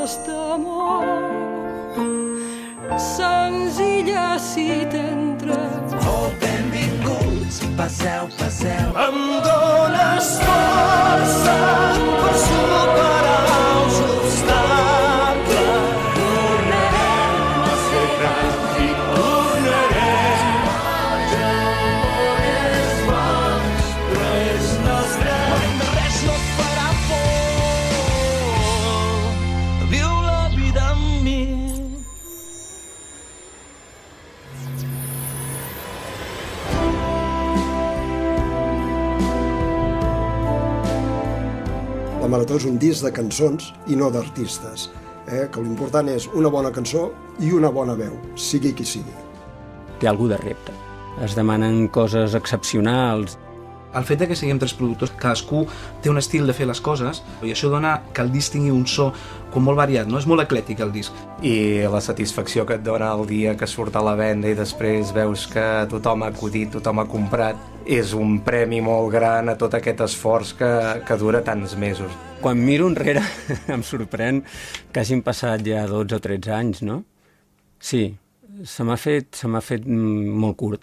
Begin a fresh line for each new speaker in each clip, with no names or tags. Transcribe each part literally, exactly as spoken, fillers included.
nostre amor, senzilles i tendres.
Oh, benvinguts, passeu, passeu. Em dones força per superar els obstacles. Tornarem a ser grans i tornarem. L'amor és boig, però és nostre. Res no et farà por. Viu la vida amb mi.
La Marató és un disc de cançons i no d'artistes, eh? Que l'important és una bona cançó i una bona veu, sigui qui sigui.
Té algú de repte. Es demanen coses excepcionals.
El fet que siguem tres productors, cadascú té un estil de fer les coses i això dona que el disc tingui un so com molt variat, no? És molt eclèctic el disc.
I la satisfacció que et dona el dia que surt a la venda i després veus que tothom ha acudit, tothom ha comprat, és un premi molt gran a tot aquest esforç que, que dura tants mesos.
Quan miro enrere em sorprèn que hagin passat ja dotze o tretze anys, no? Sí, se m'ha fet, se m'ha fet molt curt.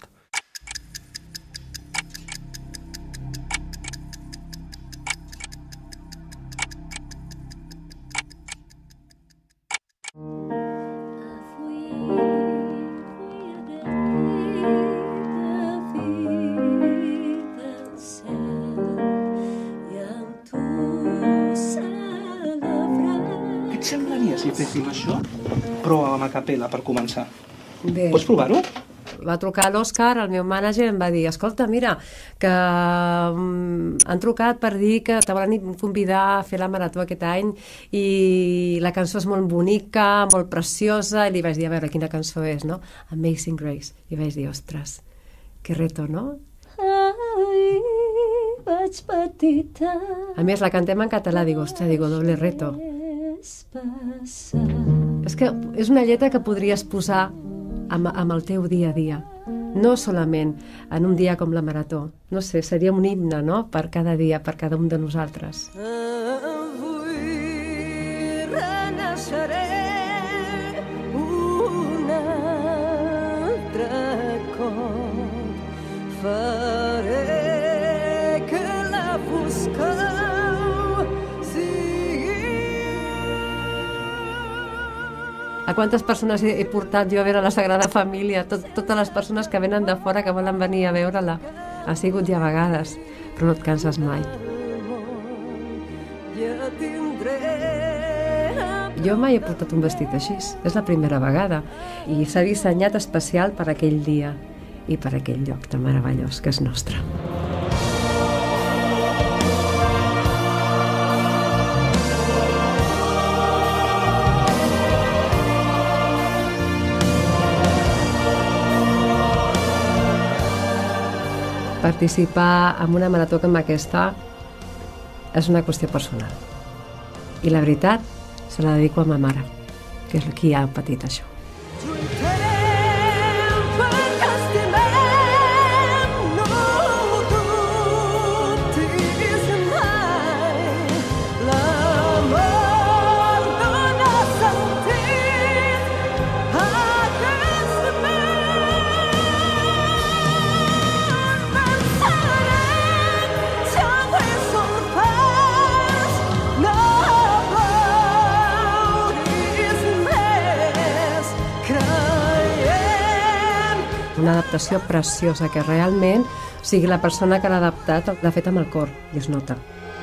Què et semblaria si féssim això, però amb a capella per començar?
Bé.
Pots provar-ho?
Va trucar l'Òscar, el meu mànager, i em va dir: escolta, mira, que um, han trucat per dir que te volen convidar a fer la marató aquest any i la cançó és molt bonica, molt preciosa, i li vaig dir, a veure, quina cançó és, no? Amazing Grace. I vaig dir, ostres, que reto, no? Ai, vaig petita. A més, la cantem en català, dic, ostres, digo, doble reto. És que és una lletra que podries posar amb, amb el teu dia a dia, no solament en un dia com la marató. No sé, seria un himne, no?, per cada dia, per cada un de nosaltres.
Avui renaixeré un altre cop, faré que la foscor
A quantes persones he, he portat jo a veure la Sagrada Família? Tot, totes les persones que venen de fora, que volen venir a veure-la. Ha sigut ja vegades, però no et canses mai. Jo mai he portat un vestit així, és la primera vegada, i s'ha dissenyat especial per aquell dia i per aquell lloc tan meravellós que és nostre. Participar en una marató com aquesta és una qüestió personal. I la veritat, se la dedico a ma mare, que és qui ha patit això. Una adaptació preciosa, que realment, o sigui, la persona que l'ha adaptat l'ha fet amb el cor, i es nota.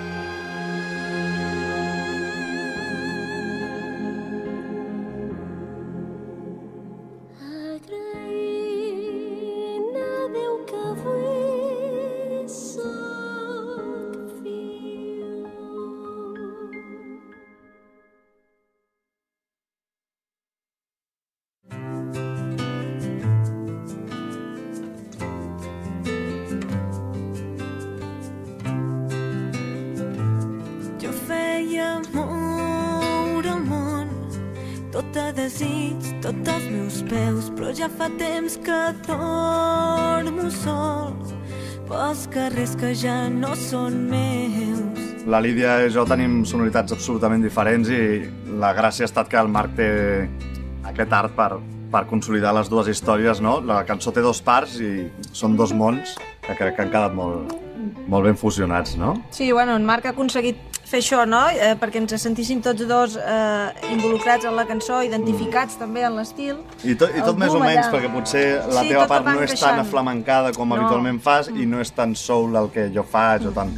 tot a desig, tots els meus peus, però ja fa temps que dormo sol pels carrers que ja no són meus.
La Lídia i jo tenim sonoritats absolutament diferents i la gràcia ha estat que el Marc té aquest art per, per consolidar les dues històries, no? La cançó té dos parts i són dos mons que crec que han quedat molt, molt ben fusionats, no?
Sí, bueno, en Marc ha aconseguit fer això, no? Eh, perquè ens sentíssim tots dos eh, involucrats en la cançó, identificats mm. també en l'estil.
I, to, i tot més o menys, allà. Perquè potser la
sí,
teva part no és
creixant.
tan aflamencada com no. habitualment fas mm. i no és tan soul el que jo faig mm. o tant...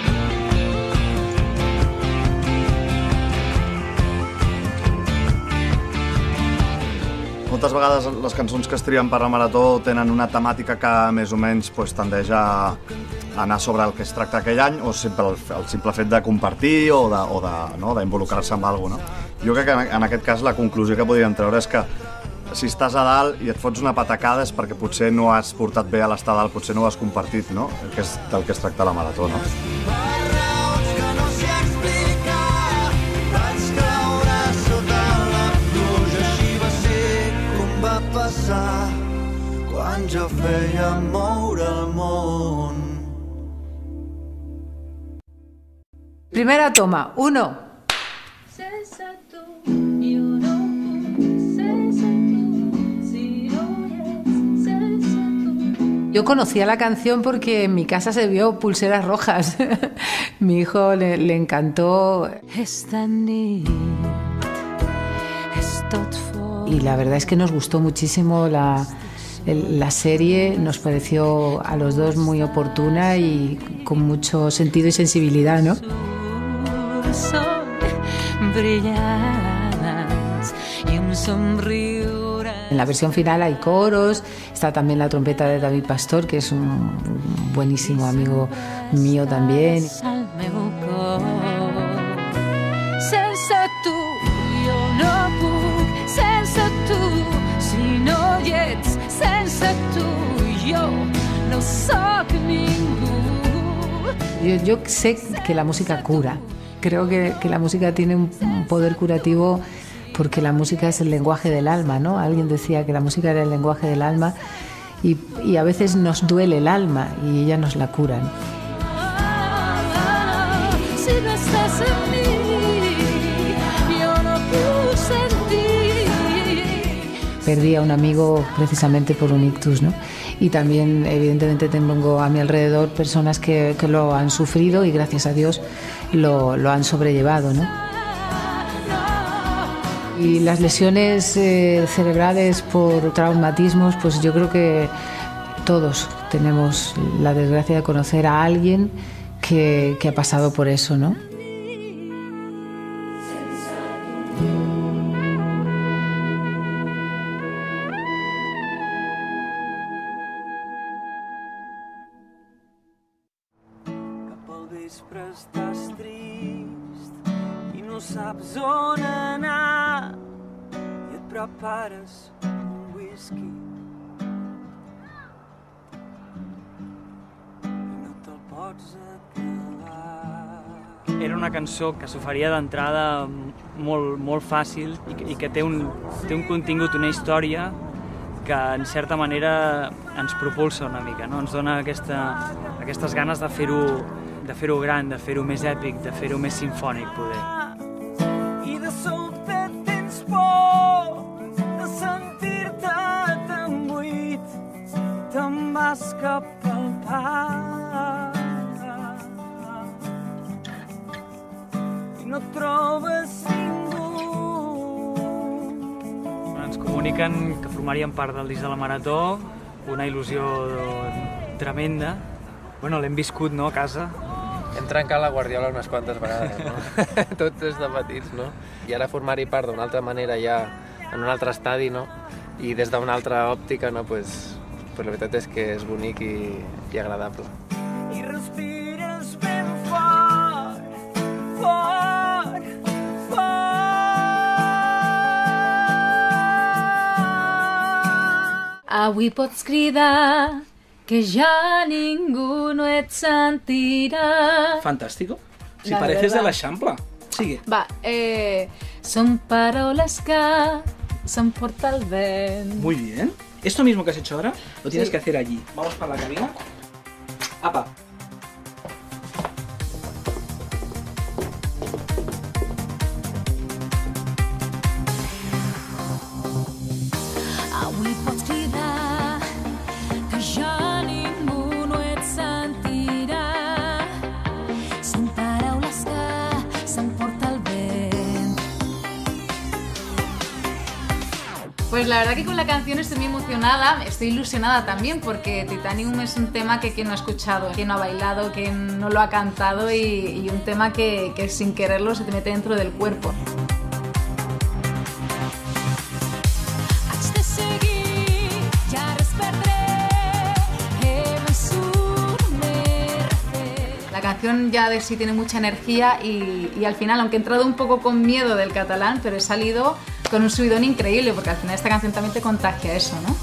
Moltes vegades les cançons que es trien per la marató tenen una temàtica que més o menys pues, tendeix a anar sobre el que es tracta aquell any o sempre el, el simple fet de compartir o d'involucrar-se no? amb alguna cosa. No? Jo crec que en aquest cas la conclusió que podríem treure és que si estàs a dalt i et fots una patacada és perquè potser no has portat bé a l'estar a dalt, potser no ho has compartit, no? Que és del que es tracta la marató. No?
Passar quan jo feia moure el món.
Primera toma, uno.
Sense tu jo no puc, sense tu, si no és, sense tu.
Yo conocía la canción porque en mi casa se vio Pulseras Rojas. Mi hijo le, le encantó.
Esta nit és tot fort.
Y la verdad es que nos gustó muchísimo la, la serie, nos pareció a los dos muy oportuna y con mucho sentido y sensibilidad, ¿no? En la versión final hay coros, está también la trompeta de David Pastor, que es un buenísimo amigo mío también.
No soc ningú.
Yo, yo sé que la música cura. Creo que, que la música tiene un, un poder curativo porque la música es el lenguaje del alma, ¿no? Alguien decía que la música era el lenguaje del alma y, y a veces nos duele el alma y ella nos la cura, ¿no?
Si no estás en mí, yo no puedo sentir.
Perdí a un amigo precisamente por un ictus, ¿no? Y también evidentemente tengo a mi alrededor personas que, que lo han sufrido y gracias a Dios lo, lo han sobrellevado, ¿no? Y las lesiones eh, cerebrales por traumatismos, pues yo creo que todos tenemos la desgracia de conocer a alguien que, que ha pasado por eso, ¿no?
Estàs trist i no saps on anar i et prepares un whisky i no te'l pots acabar.
Era una cançó que s'oferia d'entrada molt, molt fàcil i que, i que té, un, té un contingut, una història que en certa manera ens propulsa una mica, no? Ens dona aquesta, aquestes ganes de fer-ho de fer-ho gran, de fer-ho més èpic, de fer-ho més simfònic, poder.
I de sobte tens por de sentir-te tan buit, te'n vas cap al parc i no trobes ningú.
Ens comuniquen que formarien part del disc de la Marató, una il·lusió tremenda. Bueno, l'hem viscut, no?, a casa.
Hem trencat la Guardiola unes quantes vegades, no? Tots des de petits, no? I ara formar-hi part d'una altra manera ja, en un altre estadi, no? I des d'una altra òptica, no? Pues, pues la veritat és que és bonic i, i agradable.
I respires ben fort, fort, fort.
Avui pots cridar que ja ningú no et sentirà.
Fantástico. Si
La
pareces
verdad.
de l'Eixample. Sigue.
Va, eh, són paraules que s'emporta el vent.
Muy bien. Esto mismo que has hecho ahora, lo tienes
Sí.
que hacer allí. Vamos para la cabina. Apa.
Pues la verdad que con la canción estoy muy emocionada, estoy ilusionada también porque Titanium es un tema que quien no ha escuchado, quien no ha bailado, quien no lo ha cantado y, y un tema que, que sin quererlo se te mete dentro del cuerpo. La canción ya de sí tiene mucha energía y, y al final, aunque he entrado un poco con miedo del catalán, pero he salido con un subidón increíble, porque al final esta canción también te contagia eso, ¿no?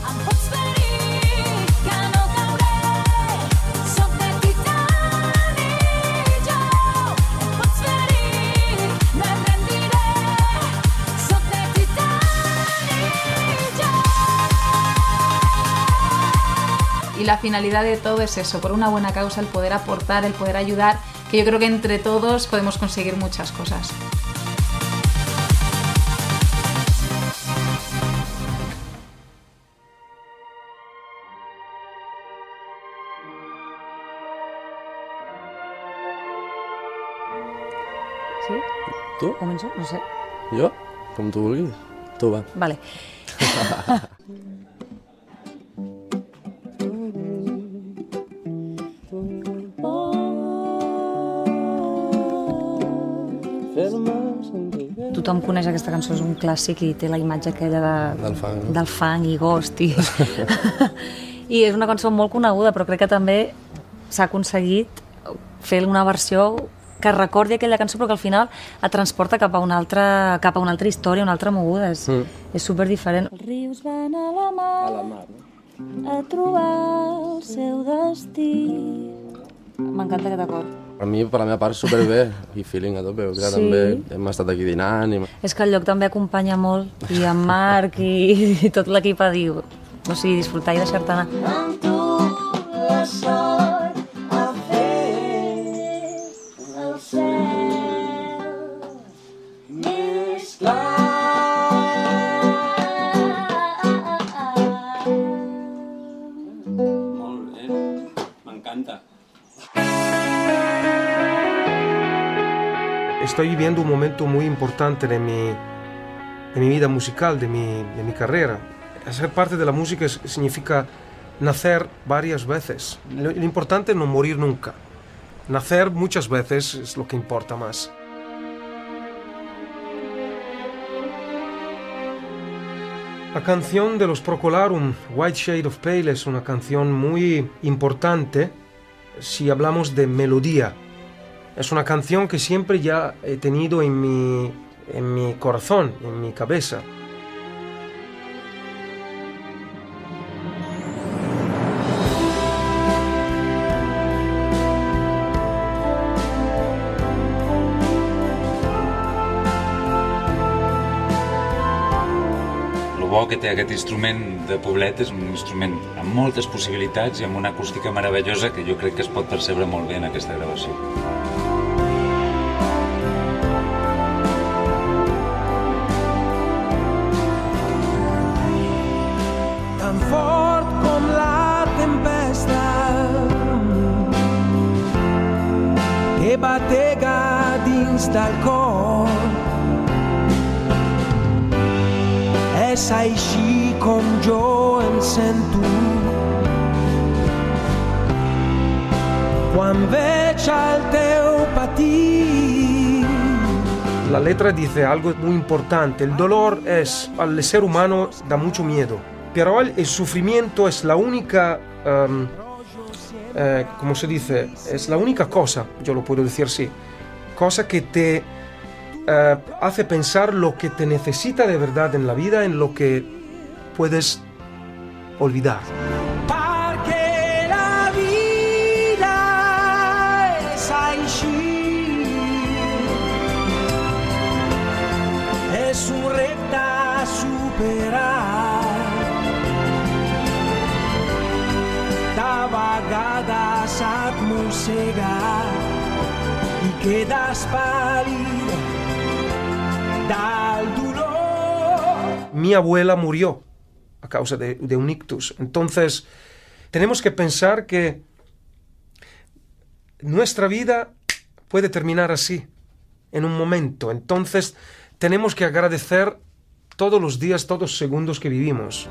Y la finalidad de todo es eso, por una buena causa, el poder aportar, el poder ayudar, que yo creo que entre todos podemos conseguir muchas cosas.
Sí?
Tu?
Començo? No sé.
Jo? Com tu vulguis. Tu, va.
Vale. Tothom coneix aquesta cançó, és un clàssic i té la imatge aquella de,
Del fang, no?
del fang i Ghost. I, I és una cançó molt coneguda, però crec que també s'ha aconseguit fer una versió que recordi aquella cançó però que al final et transporta cap a una altra, cap a una altra història, una altra moguda. És, mm. és super diferent.
Els rius van a la mar,
A la mar, no?
a trobar el seu destí.
M'encanta aquest acord.
Per mi, per la meva part, superbé. I feeling a tope. Sí. També hem estat aquí dinant. I...
És que el lloc també acompanya molt, i en Marc i, i tot l'equip a dir, o sigui, disfrutar i deixar-te anar.
Amb tu la sort ha fet el cel més clar.
Molt bé, m'encanta.
Estoy viviendo un momento muy importante de mi, de mi vida musical, de mi, de mi carrera. Ser parte de la música es, significa nacer varias veces. Lo, lo importante es no morir nunca. Nacer muchas veces es lo que importa más. La canción de los Procolarum, White Shade of Pale, es una canción muy importante si hablamos de melodía. Es una canción que siempre ya he tenido en mi, en mi corazón, en mi cabeza.
El bo que té aquest instrument de Poblet és un instrument amb moltes possibilitats i amb una acústica meravellosa que jo crec que es pot percebre molt bé en aquesta gravació.
Tan fort com la tempesta que batega dins del cor. És així com jo em sento quan veig el teu patir.
La letra dice algo muy importante. El dolor es, al ser humano, da mucho miedo. Pero el, el sufrimiento es la única, um, eh, ¿cómo se dice? Es la única cosa, yo lo puedo decir así, cosa que te uh, hace pensar lo que te necesita de verdad en la vida, en lo que puedes olvidar.
Perquè la vida és així, és un repte a superar. De vegades et mossega i quedes pàl·lid del dolor.
Mi abuela murió a causa de, de un ictus. Entonces, tenemos que pensar que nuestra vida puede terminar así, en un momento. Entonces, tenemos que agradecer todos los días, todos los segundos que vivimos.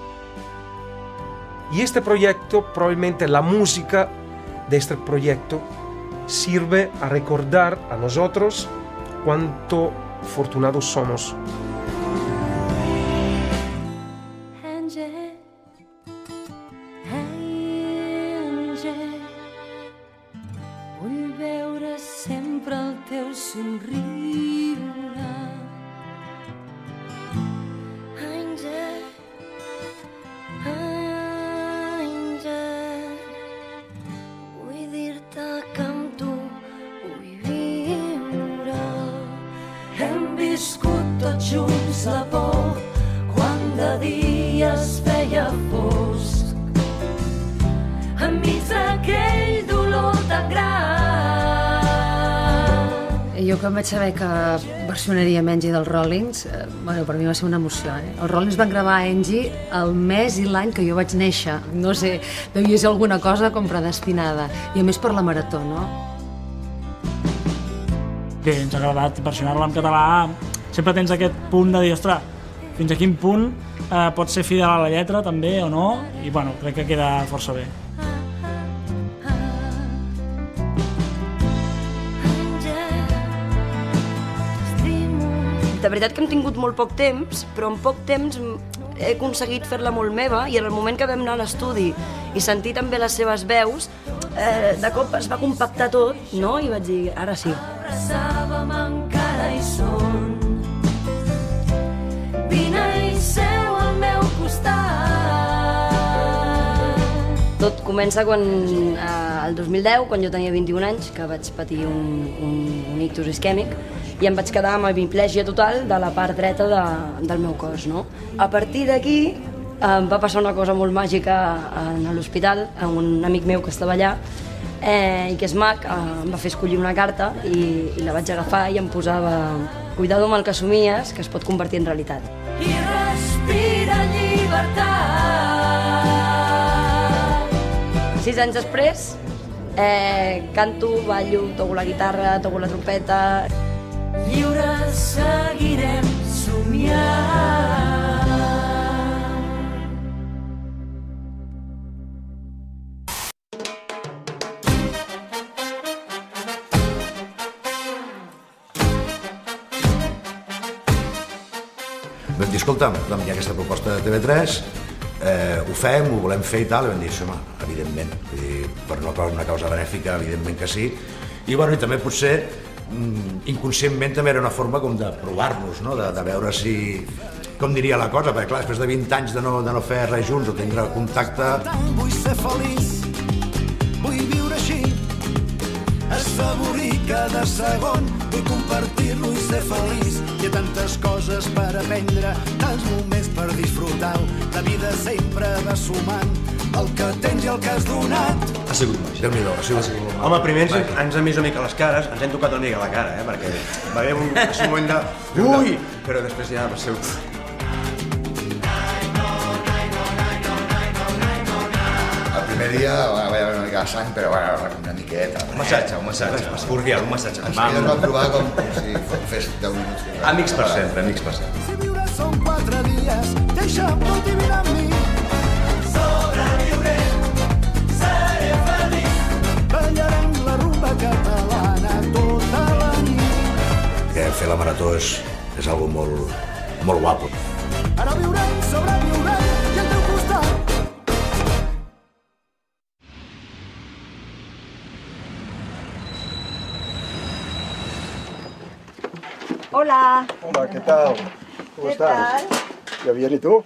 Y este proyecto, probablemente la música de este proyecto, sirve a recordar a nosotros cuánto afortunados somos.
Vull veure sempre el teu somriure. Àngel, àngel, vull dir-te que amb tu vull viure. Hem viscut tots junts la por quan de dia es feia fosc. Enmig d'aquell dolor tan gran.
Jo quan vaig saber que versionaria Angie dels Rollings, eh, bueno, per mi va ser una emoció. Eh? Els Rollings van gravar Angie el mes i l'any que jo vaig néixer. No sé, devia ser alguna cosa com predestinada. I a més per la marató, no?
Bé, ens ha agradat versionar-la en català. Sempre tens aquest punt de dir, ostres, fins a quin punt eh, pot ser fidel a la lletra també o no, i bueno, crec que queda força bé.
De veritat que hem tingut molt poc temps, però en poc temps he aconseguit fer-la molt meva, i en el moment que vam anar a l'estudi i sentir també les seves veus, eh, de cop es va compactar tot, no? I vaig dir, ara sí.
Abraçàvem encara hi són. Vine i seu al meu costat.
Tot comença quan, eh, el dos mil deu, quan jo tenia vint-i-un anys, que vaig patir un, un, un ictus isquèmic, i em vaig quedar amb hemiplegia total de la part dreta de, del meu cos, no? A partir d'aquí em va passar una cosa molt màgica en l'hospital, amb un amic meu que estava allà, eh, i que és mag, eh, em va fer escollir una carta i, i la vaig agafar i em posava cuidado amb el que somies, que es pot convertir en realitat.
I respira llibertat.
Sis anys després, eh, canto, ballo, toco la guitarra, toco la trompeta.
Lliures seguirem somiant.
Vam dir, escolta'm, vam dir aquesta proposta de T V tres, eh, ho fem, ho volem fer i tal, i vam dir, home, evidentment, vull dir, per una, una causa benèfica, evidentment que sí, i, bueno, i també potser inconscientment també era una forma com de provar-nos, no? de, de veure si, com diria la cosa, perquè clar, després de vint anys de no, de no fer res junts o tindre contacte...
Vull ser feliç, vull viure així, assaborir cada segon, vull compartir-lo i ser feliç. Hi ha tantes coses per aprendre, tants moments per disfrutar-ho, la vida sempre va sumant el que tens i el que has donat.
Ha sigut màgic. Déu-n'hi-do, ha sigut...
Home, primer ens, ens hem vist una mica les cares, ens hem tocat una mica la cara, eh, perquè va haver un, un moment de... Ui! Però després ja va ser...
El primer dia va haver una mica de sang, però bueno, una miqueta.
Un massatge, un massatge. Cordial, un massatge.
Ens vam trobar com si fes deu minuts.
Amics per sempre, amics per sempre.
Si viure són quatre dies, deixa'm vivir amb mi. Sobreviuré, seré feliç. Ballarem la rumba catalana tota la nit.
Que fer la marató és, és algo molt, molt guapo.
Ara viurem, sobreviurem i al teu costat.
Hola.
Hola, ¿qué tal? ¿Cómo
¿Qué
estás?
tal?
¿Ya bien y tú?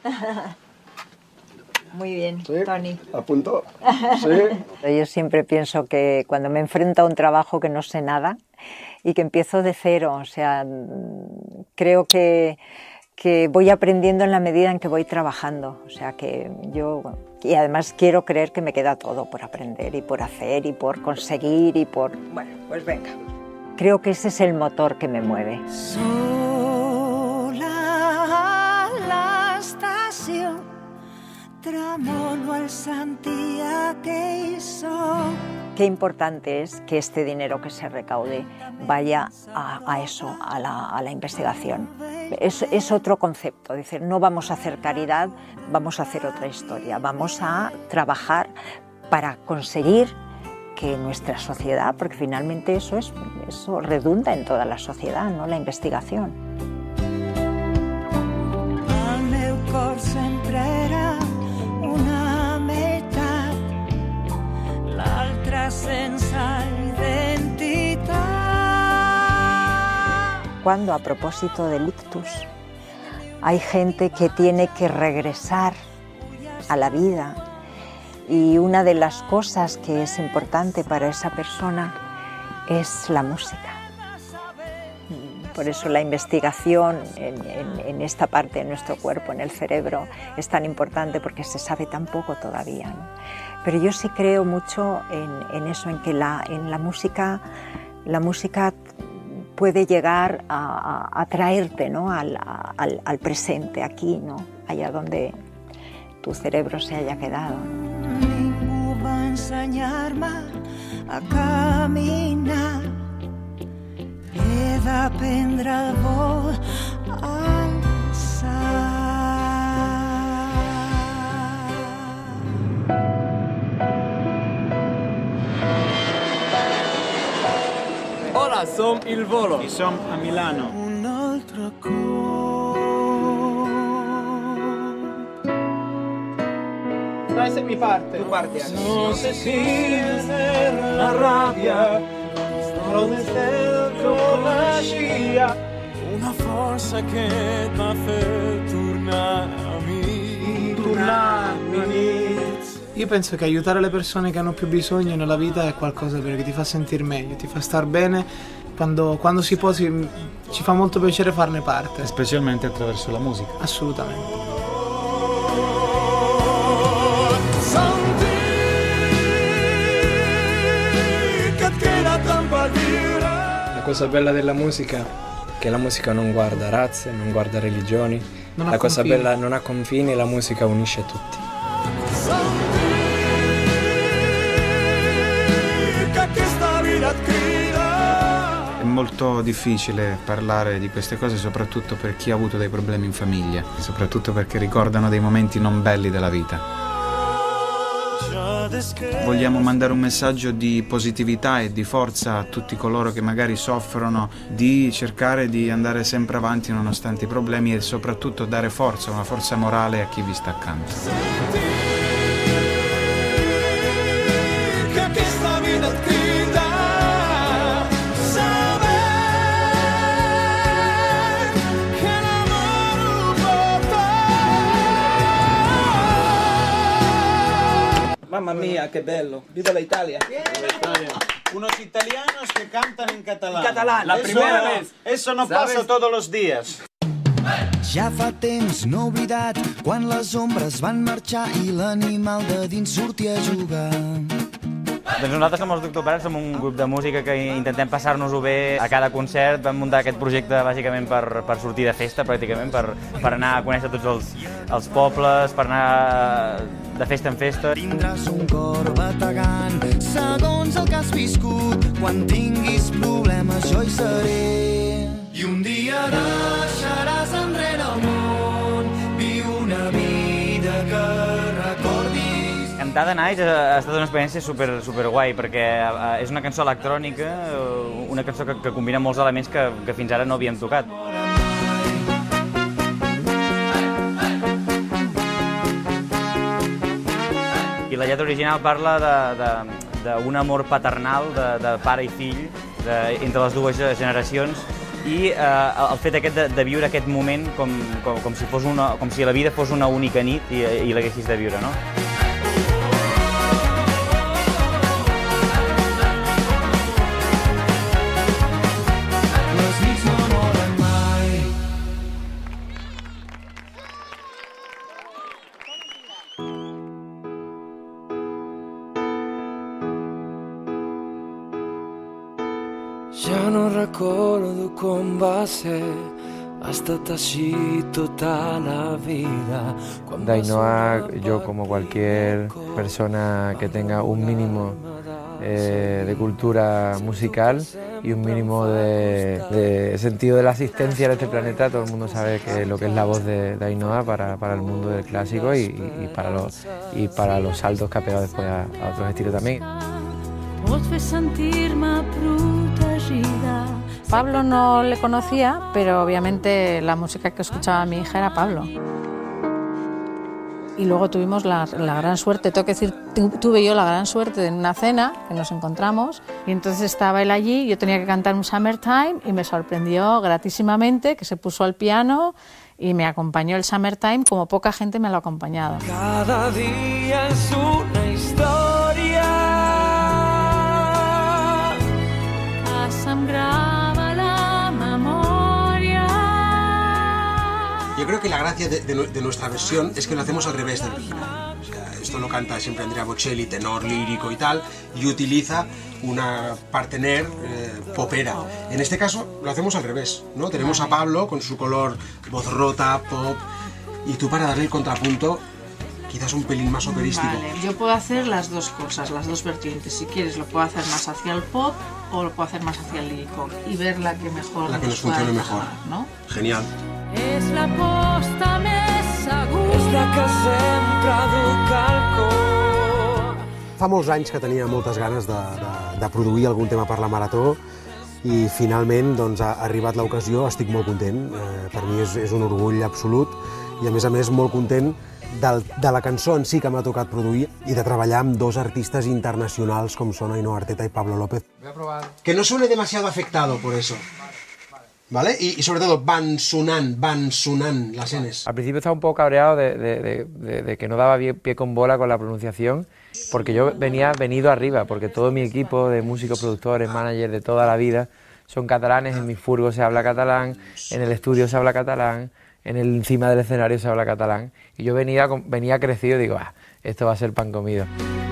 Muy bien,
¿Sí?
Toni.
¿A punto? ¿Sí?
Yo siempre pienso que cuando me enfrento a un trabajo que no sé nada y que empiezo de cero, o sea, creo que, que voy aprendiendo en la medida en que voy trabajando. O sea, que yo... Y además quiero creer que me queda todo por aprender y por hacer y por conseguir y por... Bueno, pues venga. Creo que ese es el motor que me mueve.
Sola a l'estació, tremolo al sentir aquell so.
Qué importante es que este dinero que se recaude vaya a, a eso, a la, a la investigación. es, es otro concepto, es decir, no vamos a hacer caridad, vamos a hacer otra historia, vamos a trabajar para conseguir que nuestra sociedad, porque finalmente eso, es, eso redunda en toda la sociedad, ¿no? La investigación.
El meu cor sempre era una meitat, l'altra sense identitat.
Cuando, a propósito del ictus, hay gente que tiene que regresar a la vida, y una de las cosas que es importante para esa persona es la música. Por eso la investigación en, en, en esta parte de nuestro cuerpo, en el cerebro, es tan importante, porque se sabe tan poco todavía, ¿no? Pero yo sí creo mucho en, en eso, en que la, en la música, la música puede llegar a, a, a traerte, ¿no? al, al, al presente, aquí, ¿no? Allá donde tu cerebro se haya quedado, ¿no?
Ningú va ensenyar-me a caminar. He d'aprendre el vol a alçar.
Hola, som Il Volo i som a Milano.
Un altre cop.
Dai, se mi parte. Tu parti anche. No sé si es la rabbia, però desde que coneixia una força que t'ha fet tornar a mi. Tornar a mi.
Io penso che aiutare le persone che hanno più bisogno nella vita è qualcosa che ti fa sentire meglio, ti fa star bene. Quando, quando si può si, ci fa molto piacere farne parte.
Specialmente attraverso la musica.
Assolutamente.
La cosa bella della musica è che la musica non guarda razze, non guarda religioni.
Non ha
la cosa
confini.
bella non ha confini, la musica unisce tutti. È molto difficile parlare di queste cose, soprattutto per chi ha avuto dei problemi in famiglia, soprattutto perché ricordano dei momenti non belli della vita. Vogliamo mandare un messaggio di positività e di forza a tutti coloro che magari soffrono, di cercare di andare sempre avanti nonostante i problemi e soprattutto dare forza, una forza morale a chi vi sta accanto.
Mamma mia, che bello. Viva la Italia. Unos italianos que cantan en catalán. En catalán, la primera vez. Eso no pasa todos los días.
Ja fa temps, no oblidat, quan les ombres van marxar i l'animal de dins sortia a jugar.
Doncs nosaltres som els Doctor Prat, som un grup de música que intentem passar-nos-ho bé a cada concert. Vam muntar aquest projecte bàsicament per, per sortir de festa, pràcticament, per, per anar a conèixer tots els, els pobles, per anar de festa en festa.
Tindràs un cor bategant, segons el que has viscut. Quan tinguis problemes jo hi seré. I un dia deixaràs enrere el món, viu una vida que recordis.
Cantar de Nice ha estat una experiència super, super guai, perquè és una cançó electrònica, una cançó que, que combina molts elements que, que fins ara no havíem tocat. I la lletra original parla d'un amor paternal, de, de pare i fill, de, entre les dues generacions, i eh, el fet aquest de, de viure aquest moment com, com, com, si fos una, com si la vida fos una única nit i, i l'haguessis de viure, no?
Ja no recordo com va ser, ha estat així tota la vida.
De Ainhoa, yo como cualquier persona que tenga un mínimo
eh, de cultura musical y un mínimo de, de sentido de la asistencia en este planeta. Todo el mundo sabe que lo que es la voz de, de Ainhoa para, para el mundo del clásico y, y, para los, y para los saltos que ha pegado después a, a otros estilos también.
Pablo no le conocía, pero obviamente la música que escuchaba mi hija era Pablo. Y luego tuvimos la, la gran suerte, tengo que decir, tuve yo la gran suerte de una cena que nos encontramos y entonces estaba él allí, yo tenía que cantar un Summertime y me sorprendió gratísimamente que se puso al piano y me acompañó el Summertime como poca gente me lo ha acompañado.
Cada día es una historia.
Assembrava la memoria.
Yo creo que la gracia de, de, de nuestra versión es que lo hacemos al revés del original. O sea, esto lo canta siempre Andrea Bocelli, tenor lírico y tal, y utiliza una partener eh, popera. En este caso lo hacemos al revés, ¿no? Tenemos a Pablo con su color voz rota, pop, y tú para darle el contrapunto quizás un pelín más operístico.
Vale, yo puedo hacer las dos cosas, las dos vertientes. Si quieres lo puedo hacer más hacia el pop o lo puedo hacer más hacia el lírico y ver la que mejor
la que nos funcione mejor,
¿no?
Genial.
És la posta més segura.
És la que sempre duc al cor.
Fa molts anys que tenia moltes ganes de, de, de produir algun tema per la Marató i finalment doncs, ha arribat l'ocasió, estic molt content. Eh, per mi és, és un orgull absolut i a més a més molt content del, de la cançó en si que m'ha tocat produir i de treballar amb dos artistes internacionals com són Ainhoa Arteta i Pablo López.
Que no suene demasiado afectado por eso. ¿Vale? Y, y sobre todo van sonant, van sonant las Ns.
Al principio estaba un poco cabreado de, de, de, de, de que no daba pie con bola con la pronunciación, porque yo venía venido arriba, porque todo mi equipo de músicos, productores, managers de toda la vida son catalanes, en mi furgo se habla catalán, en el estudio se habla catalán, en el encima del escenario se habla catalán, y yo venía, venía crecido y digo, ah, esto va a ser pan comido.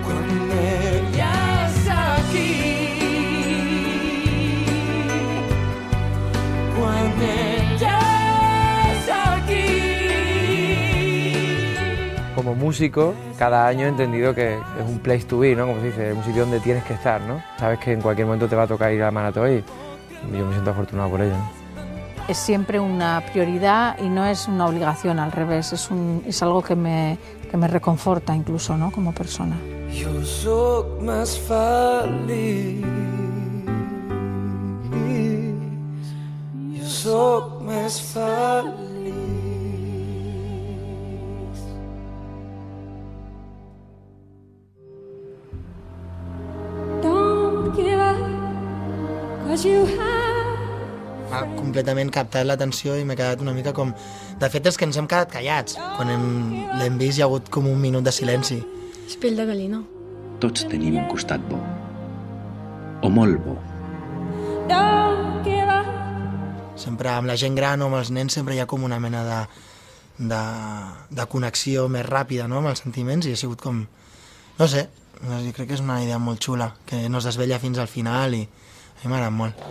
Como músico, cada año he entendido que es un place to be, ¿no? Como se dice, un sitio donde tienes que estar, ¿no? Sabes que en cualquier momento te va a tocar ir a la Marató y yo me siento afortunado por ello, ¿no?
Es siempre una prioridad y no es una obligación, al revés, es, un, es algo que me, que me reconforta incluso, ¿no? Como persona.
Jo soc més feliç. Jo soc més feliç.
M'ha completament captat l'atenció i m'he quedat una mica com... De fet, és que ens hem quedat callats. Quan l'hem vist hi ha hagut com un minut de silenci.
És pell de gallina.
Tots tenim un costat bo. O molt bo.
Sempre amb la gent gran o amb els nens sempre hi ha com una mena de, de, de connexió més ràpida, no?, amb els sentiments, i ha sigut com... No sé, jo crec que és una idea molt xula, que no es desvella fins al final i a mi m'ha agradat molt.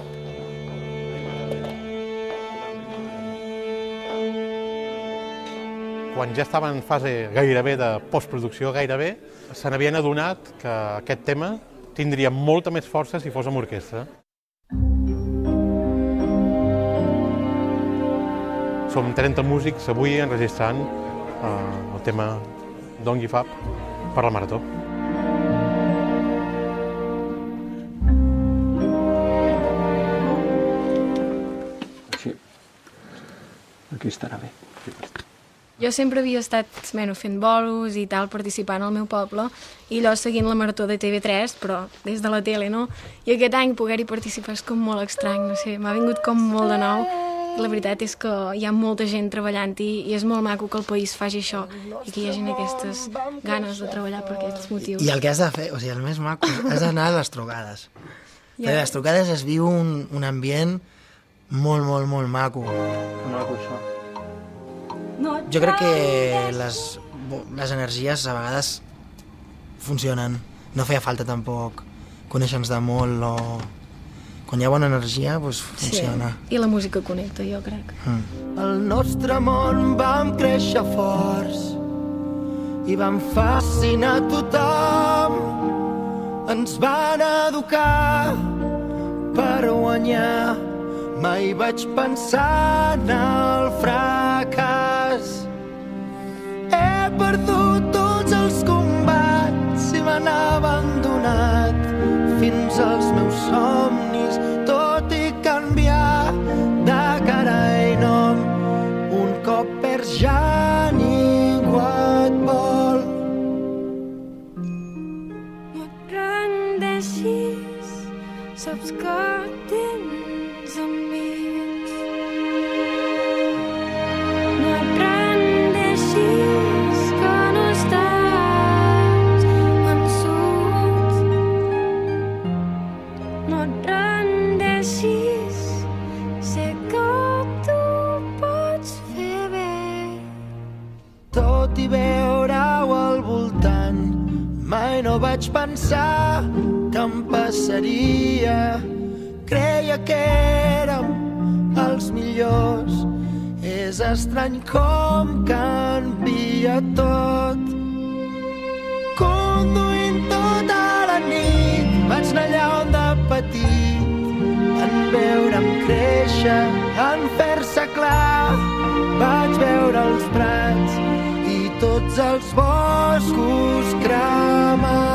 Quan ja estava en fase gairebé de postproducció, gairebé, se n'havien adonat que aquest tema tindria molta més força si fos amb orquestra. Som trenta músics avui enregistrant eh, el tema Don't Give Up per la Marató.
Així. Aquí estarà bé.
Jo sempre havia estat bueno, fent bolos i tal, participant al meu poble, i allò seguint la Marató de T V tres, però des de la tele, no? I aquest any poder-hi participar és com molt estrany, no sé, m'ha vingut com molt de nou. La veritat és que hi ha molta gent treballant-hi i és molt maco que el país faci això i que hi hagi aquestes ganes de treballar per aquests motius.
I el que has de fer, o sigui, el més maco, has d'anar a les trucades. Ja. A les trucades es viu un, un ambient molt, molt, molt maco.
Que maco, això.
Jo crec que les, les energies a vegades funcionen. No feia falta tampoc conèixer-nos de molt o... Quan hi ha bona energia, doncs funciona.
Sí, i la música connecta, jo crec.
Mm. El nostre món vam créixer forts i vam fascinar tothom.
ens van educar per guanyar. Mai vaig pensar en el fracàs. He perdut tots els combats i me n'ha abandonat fins als meus somnis, tot i canviar de cara i nom. Un cop perds ja ningú et vol.
No et rendeixis, saps que tens amics. No et rendeixis, que no estàs vençut. No et rendeixis, sé que tu pots fer bé.
Tot i veure-ho al voltant, mai no vaig pensar que em passaria. Creia que érem els millors. És estrany com canvia tot. Conduint tota la nit, vaig anar allà on de petit, en veure'm créixer, en fer-se clar. Vaig veure els prats i tots els boscos cremats.